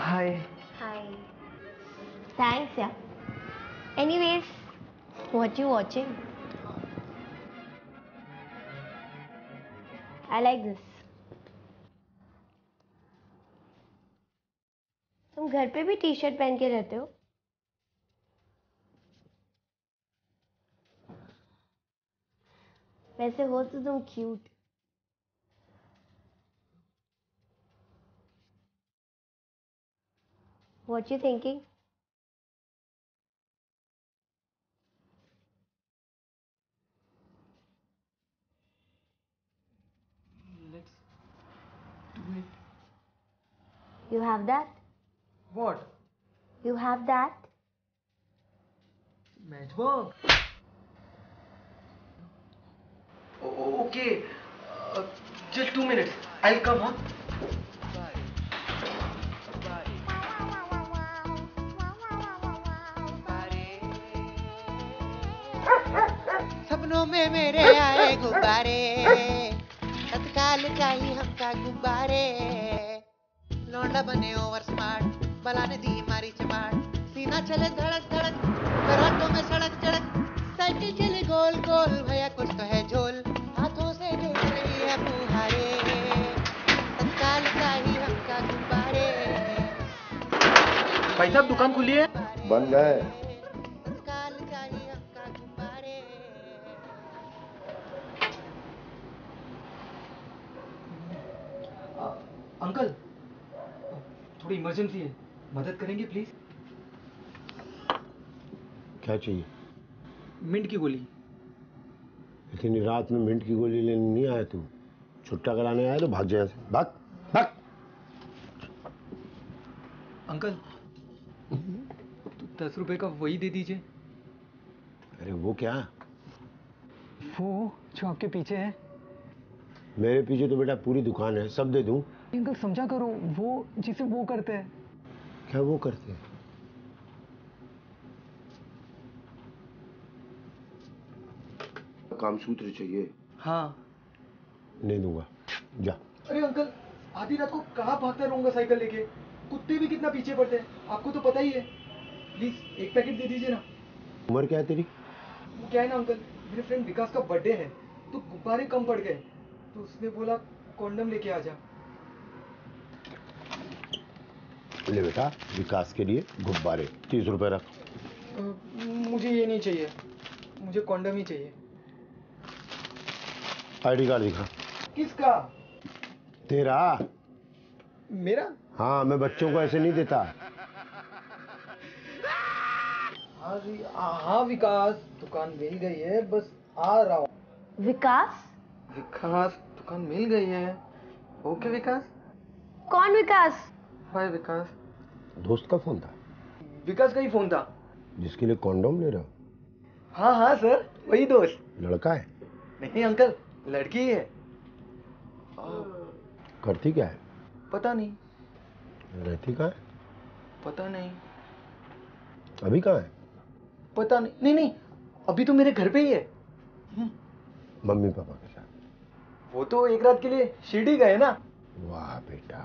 Hi. Hi. Thanks, yeah. Anyways, what you watching? I like this. तुम घर पे भी टी शर्ट पहन के रहते हो? वैसे हो तो तुम cute. What you thinking? Let's do it. You have that? What? You have that? Matchbox. Okay. Just 2 minutes. I'll come, huh? सपनों में मेरे आए गुब्बारे, तत्काल चाहिए हमका गुब्बारे। लौंडा बने ओवर स्मार्ट, बलाने दी मारी चमाट, सीना चले धड़क धड़क, कराटों में सड़क चड़क, साइकिल चले गोल गोल, भैया कुछ तो है झोल, हाथों से देख रही है फुहारे, तत्काल चाहिए हमका गुब्बारे। भाई साहब दुकान खुली है? बंद है। तत्काल चाहिए हमका गुब्बारे। अंकल, थोड़ी इमरजेंसी है, मदद करेंगे प्लीज? क्या चाहिए? मिंट की गोली। इतनी रात में मिंट की गोली लेने नहीं आया तू? छुट्टा कराने आया तो भाग जाए से। भाग भाग। अंकल, तो 10 रुपए का वही दे दीजिए। अरे वो क्या? वो जो आपके पीछे है। मेरे पीछे तो बेटा पूरी दुकान है, सब दे दूं? अंकल समझा करो, वो जिसे वो करते हैं। क्या वो करते हैं? कामसूत्र चाहिए? हाँ। नहीं दूंगा, जा। अरे अंकल, आधी रात को कहाँ भागता रहूंगा साइकिल लेके? कुत्ते भी कितना पीछे पड़ते हैं, आपको तो पता ही है। प्लीज एक पैकेट दे दीजिए ना। उम्र क्या है तेरी? वो क्या है ना अंकल, मेरे फ्रेंड विकास का बर्थडे है, तो गुब्बारे कम पड़ गए, तो उसने बोला कॉन्डम लेके आ जा। ले बेटा, विकास के लिए गुब्बारे 30 रुपए रख। मुझे ये नहीं चाहिए, मुझे कॉन्डम ही चाहिए। आईडी कार्ड दिखा। किसका? तेरा। मेरा? हाँ, मैं बच्चों को ऐसे नहीं देता। हाँ विकास, दुकान मिल गई है, बस आ रहा हूँ। विकास? विकास, दुकान मिल गई है। ओके विकास। कौन विकास? बाय विकास। दोस्त का फोन था? विकास का ही फोन था। जिसके लिए कॉन्डोम ले रहे हो? हाँ हाँ सर, वही दोस्त। लड़का है? नहीं अंकल, लड़की है। करती क्या है? पता नहीं। रहती कहाँ है? पता नहीं। अभी कहाँ है? पता नहीं। नहीं नहीं, अभी तो मेरे घर पे ही है। मम्मी पापा के साथ? वो तो एक रात के लिए शिरडी गए ना। वाह बेटा।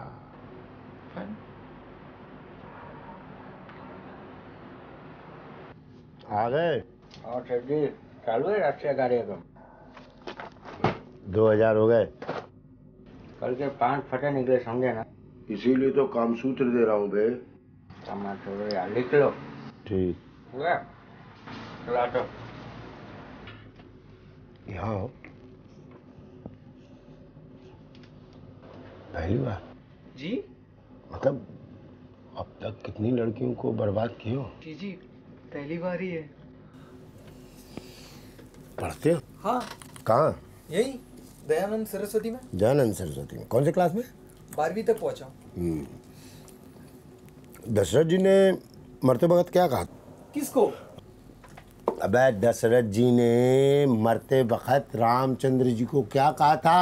आ गए? और सर जी, चालू है राष्ट्रीय कार्यक्रम। 2000 हो गए? कल के 5 फटे निकले, समझे ना? इसीलिए तो कामसूत्र दे रहा हूँ बे। सामान छोड़ो यार, लिख लो। ठीक। हुआ? चला तो। यहाँ हो। पहली बार? जी? मतलब अब तक कितनी लड़कियों को बर्बाद किए हो? जी, पहली बार ही है। पढ़ते हो? हाँ। कहाँ? यही दयानंद सरस्वती में। दयानंद सरस्वती में? कौन से क्लास में? 12वीं तक पहुंचा। दशरथ जी ने मरते वक्त क्या कहा? किसको? अबे दशरथ जी ने मरते वक्त रामचंद्र जी को क्या कहा था?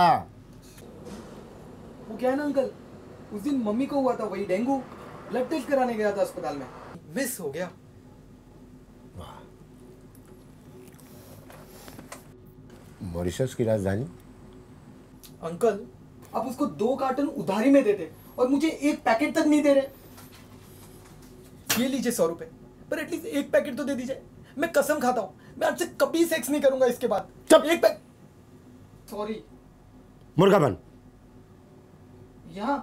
वो क्या है ना अंकल, उस दिन मम्मी को हुआ था वही डेंगू, ब्लड टेस्ट कराने गया था अस्पताल में, मिस हो गया। मॉरिशस की राजधानी? अंकल, आप उसको 2 कार्टन उधारी में देते और मुझे 1 पैकेट तक नहीं दे रहे। ये लीजिए 100 रुपए, पर एटलीस्ट एक पैकेट तो दे दीजिए। मैं कसम खाता हूँ, मैं आज से कभी सेक्स नहीं करूंगा इसके बाद। चुप। एक पैक। सॉरी। मुर्गा बन। यहाँ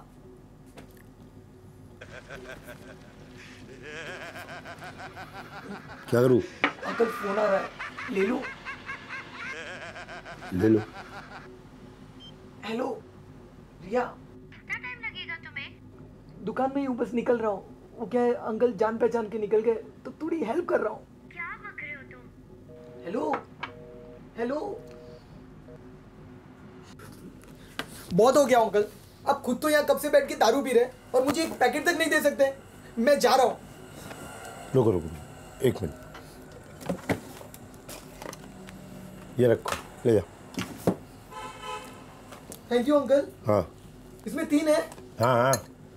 क्या करूं? अंकल फोन आ रहा है, ले लो। ले लो। हेलो रिया, कितना टाइम लगेगा तुम्हें? दुकान में ही हूँ, बस निकल रहा हूँ। वो क्या है, अंकल जान पहचान के निकल गए, तो थोड़ी हेल्प कर रहा हूँ। क्या बक रहे हो तुम? Hello hello. बहुत हो गया अंकल, आप खुद तो यहाँ कब से बैठ के दारू पी रहे हैं और मुझे एक पैकेट तक नहीं दे सकते। मैं जा रहा हूँ। रुको रुको, एक मिनट। ये रखो, ले जाओ। Thank you uncle. हाँ इसमें 3 है, हाँ हाँ।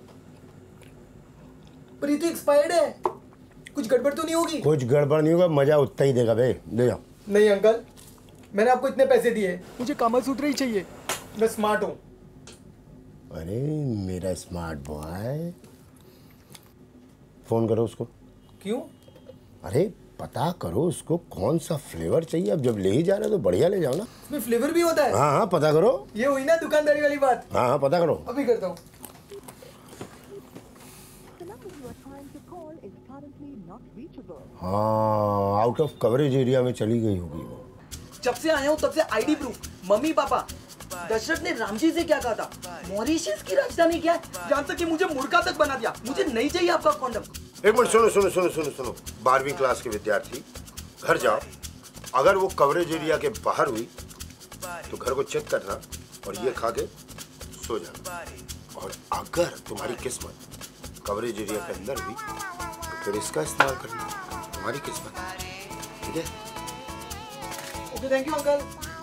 पर ये तो एक्सपायर्ड है। कुछ गड़बड़ तो नहीं होगी? कुछ गड़बड़ नहीं होगा, मजा उतना ही देगा बे। ले जाओ। नहीं अंकल, मैंने आपको इतने पैसे दिए, मुझे कामासूत्र ही चाहिए। मैं स्मार्ट हूँ। अरे मेरा स्मार्ट बॉय, फोन करो उसको। क्यों? अरे पता करो उसको कौन सा फ्लेवर चाहिए। अब जब ले ही जा रहे हो तो बढ़िया ले जाओ ना। इसमें फ्लेवर भी होता है? हाँ हाँ पता करो। ये हुई ना दुकानदारी वाली बात। हाँ हाँ पता करो। अभी करता हूँ। हाँ, आउट ऑफ कवरेज एरिया में चली गई होगी वो। जब से आया हूँ तब से ID proof, mummy papa. Dasharath ने रामजी से क्या कहा था, मॉरिशस की राजधानी क्या है, जान तक कि मुझे मुर्गा तक बना दिया। मुझे नहीं चाहिए आपका कॉन्डम। एक मिनट, सुनो सुनो सुनो सुनो सुनो। 12वीं क्लास के विद्यार्थी, घर जाओ। अगर वो कवरेज एरिया के बाहर हुई तो घर को चेक करना और ये खा के सो जाना। और अगर तुम्हारी किस्मत कवरेज एरिया के अंदर हुई तो फिर इसका इस्तेमाल करना। तुम्हारी किस्मत, ठीक है? Okay, thank you uncle.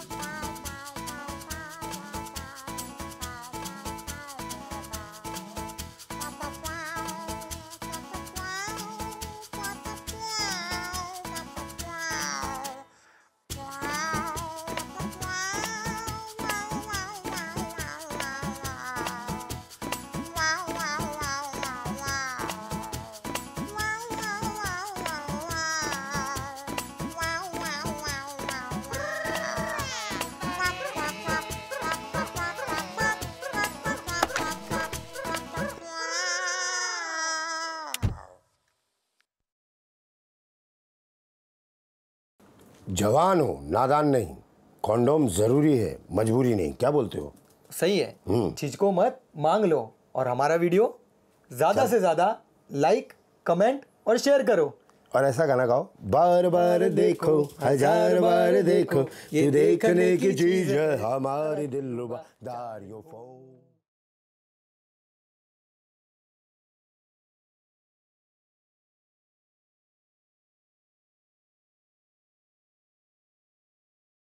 जवान हो, नादान नहीं। कॉन्डोम जरूरी है, मजबूरी नहीं। क्या बोलते हो? सही है। चीज को मत मांग लो। और हमारा वीडियो ज्यादा से ज्यादा लाइक, कमेंट और शेयर करो। और ऐसा गाना गाओ, बार बार देखो, हजार बार देखो, ये देखने की चीज है हमारी दिलरुबा दारियों फोन।